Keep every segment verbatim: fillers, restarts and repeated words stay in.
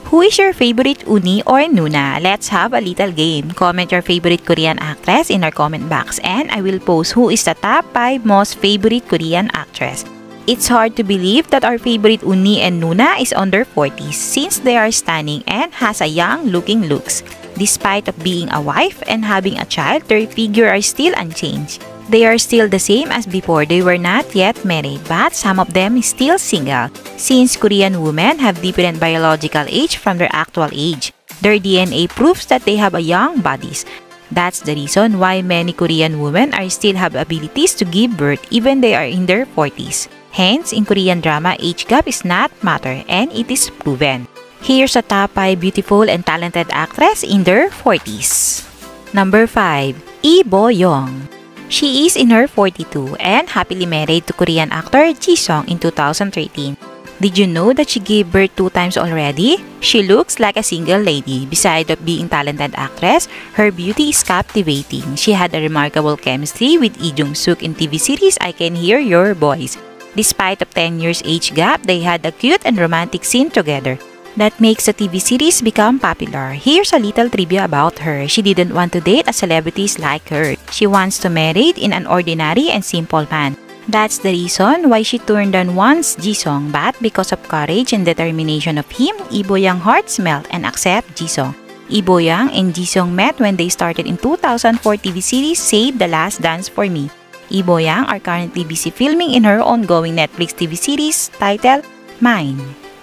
Who is your favorite uni or nuna? Let's have a little game. Comment your favorite Korean actress in our comment box and I will post who is the top five most favorite Korean actress. It's hard to believe that our favorite uni and nuna is under forties since they are stunning and has a young looking looks. Despite of being a wife and having a child, their figure are still unchanged. They are still the same as before they were not yet married, but some of them is still single, since Korean women have different biological age from their actual age. Their D N A proves that they have a young bodies. That's the reason why many Korean women are still have abilities to give birth even they are in their forties. Hence, in Korean drama, age gap is not matter and it is proven. Here's a top five beautiful and talented actress in their forties. Number five. Lee Bo-young. She is in her forty-two and happily married to Korean actor Ji-sung in two thousand thirteen. Did you know that she gave birth two times already? She looks like a single lady. Besides of being talented actress, her beauty is captivating. She had a remarkable chemistry with Lee Jung-suk in T V series I Can Hear Your Voice. Despite of ten years age gap, they had a cute and romantic scene together. That makes the T V series become popular. Here's a little trivia about her. She didn't want to date a celebrities like her. She wants to marry in an ordinary and simple man. That's the reason why she turned down once Ji-sung, but because of courage and determination of him, Lee Bo-young hearts melt and accept Ji-sung. Lee Bo-young and Ji-sung met when they started in two thousand four T V series Save the Last Dance for Me. Lee Bo-young are currently busy filming in her ongoing Netflix T V series titled Mine.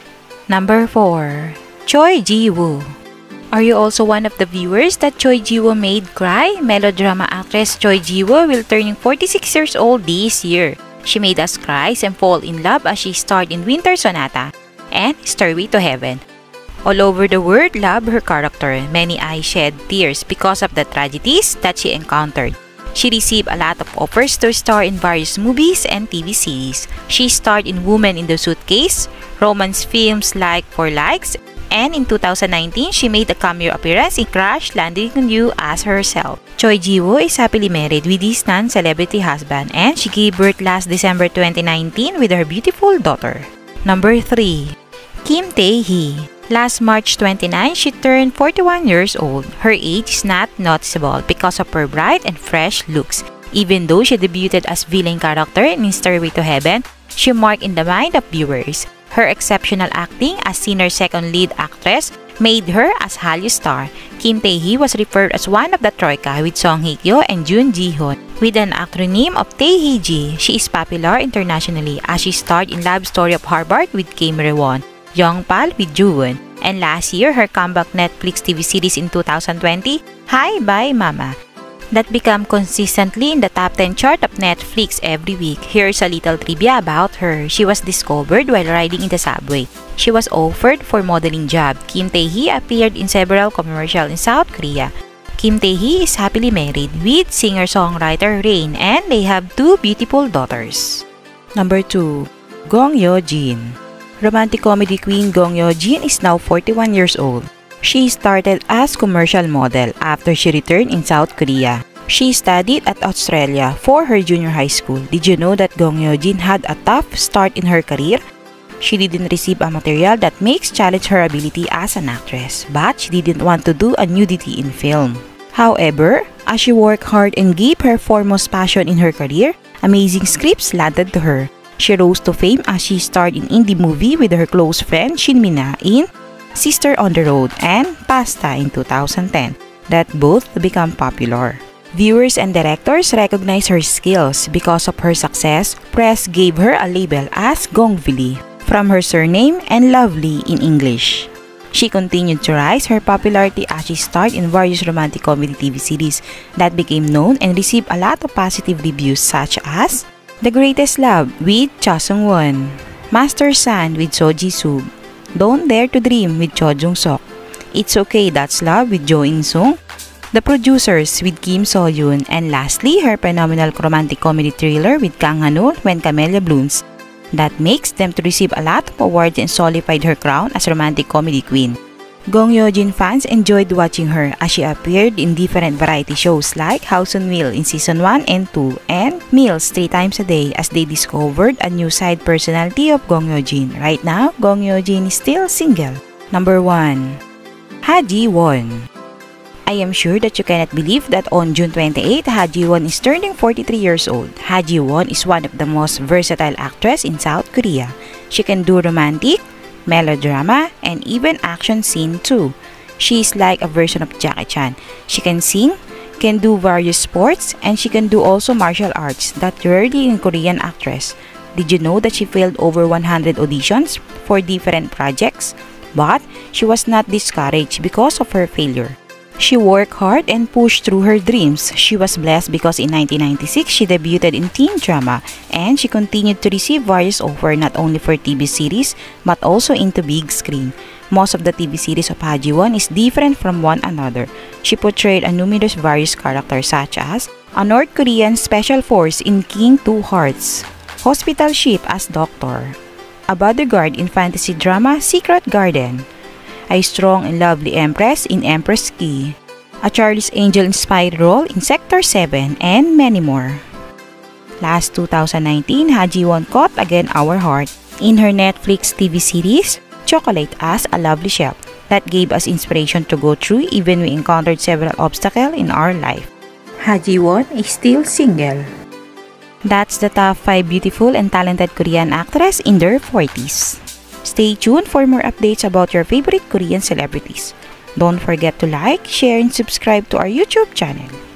Number four. Choi Ji-woo. Are you also one of the viewers that Choi Ji-woo made cry? Melodrama actress Choi Ji-woo will turn forty-six years old this year. She made us cry and fall in love as she starred in Winter Sonata and Stairway to Heaven. All over the world love her character. Many eyes shed tears because of the tragedies that she encountered. She received a lot of offers to star in various movies and T V series. She starred in Woman in the Suitcase, romance films like For Likes, and in two thousand nineteen, she made a cameo appearance in Crash Landing on You as herself. Choi Ji-woo is happily married with his non-celebrity husband and she gave birth last December twenty nineteen with her beautiful daughter. Number three. Kim Tae-hee. Last March twenty-ninth, she turned forty-one years old. Her age is not noticeable because of her bright and fresh looks. Even though she debuted as villain character in Stairway to Heaven, she marked in the mind of viewers. Her exceptional acting as Sinner's second lead actress made her as Hallyu star. Kim Tae-hee was referred as one of the Troika with Song Hye-kyo and Jun Ji-hoon. With an acronym of Tae-hee-ji, she is popular internationally as she starred in Love Story of Harvard with Kim Re-won, Young-pal with Joo-won, and last year her comeback Netflix T V series in two thousand twenty, Hi Bye Mama, that became consistently in the top ten chart of Netflix every week. Here's a little trivia about her. She was discovered while riding in the subway. She was offered for modeling job. Kim Tae-hee appeared in several commercials in South Korea. Kim Tae-hee is happily married with singer-songwriter Rain and they have two beautiful daughters. Number two. Gong Yoo-jin. Romantic comedy queen Gong Yoo-jin is now forty-one years old. She started as commercial model after she returned in South Korea. She studied at Australia for her junior high school. Did you know that Gong Yoo-jin had a tough start in her career? She didn't receive a material that makes challenge her ability as an actress, but she didn't want to do a nudity in film. However, as she worked hard and gave her foremost passion in her career, amazing scripts landed to her. She rose to fame as she starred in indie movie with her close friend Shin Mina in Sister on the Road and Pasta in two thousand ten, that both become popular. Viewers and directors recognize her skills. Because of her success, press gave her a label as Gongvili, from her surname and Lovely in English. She continued to rise her popularity as she starred in various romantic comedy T V series that became known and received a lot of positive reviews such as The Greatest Love with Cha Sung-won, Master San with So Ji-sub, Don't Dare to Dream with Cho Jung-sok, It's Okay That's Love with Jo In-sung, The Producers with Kim So-yoon, and lastly, her phenomenal romantic comedy thriller with Kang Han-ul, When Camellia Blooms, that makes them to receive a lot of awards and solidified her crown as romantic comedy queen. Gong Yoo-jin fans enjoyed watching her as she appeared in different variety shows like House on Wheels in season one and two and Meals three times a day as they discovered a new side personality of Gong Yoo-jin. Right now, Gong Yoo-jin is still single. Number one. Ha Ji-won. I am sure that you cannot believe that on June twenty-eighth, Ha Ji-won is turning forty-three years old. Ha Ji-won is one of the most versatile actresses in South Korea. She can do romantic, melodrama, and even action scene too. She is like a version of Jackie Chan. She can sing, can do various sports, and she can do also martial arts that rarely in Korean actress. Did you know that she failed over one hundred auditions for different projects? But she was not discouraged because of her failure. She worked hard and pushed through her dreams. She was blessed because in nineteen ninety-six, she debuted in teen drama and she continued to receive various offers not only for T V series but also into big screen. Most of the T V series of Ha Ji-won is different from one another. She portrayed a numerous various characters such as a North Korean special force in King Two Hearts, hospital ship as doctor, a bodyguard in fantasy drama Secret Garden, a strong and lovely empress in Empress Ki, a Charlie's Angel-inspired role in Sector seven, and many more. Last two thousand nineteen, Ha Ji-won caught again our heart in her Netflix T V series, Chocolate as a Lovely Chef, that gave us inspiration to go through even we encountered several obstacles in our life. Ha Ji-won is still single. That's the top five beautiful and talented Korean actresses in their forties. Stay tuned for more updates about your favorite Korean celebrities. Don't forget to like, share, and subscribe to our YouTube channel.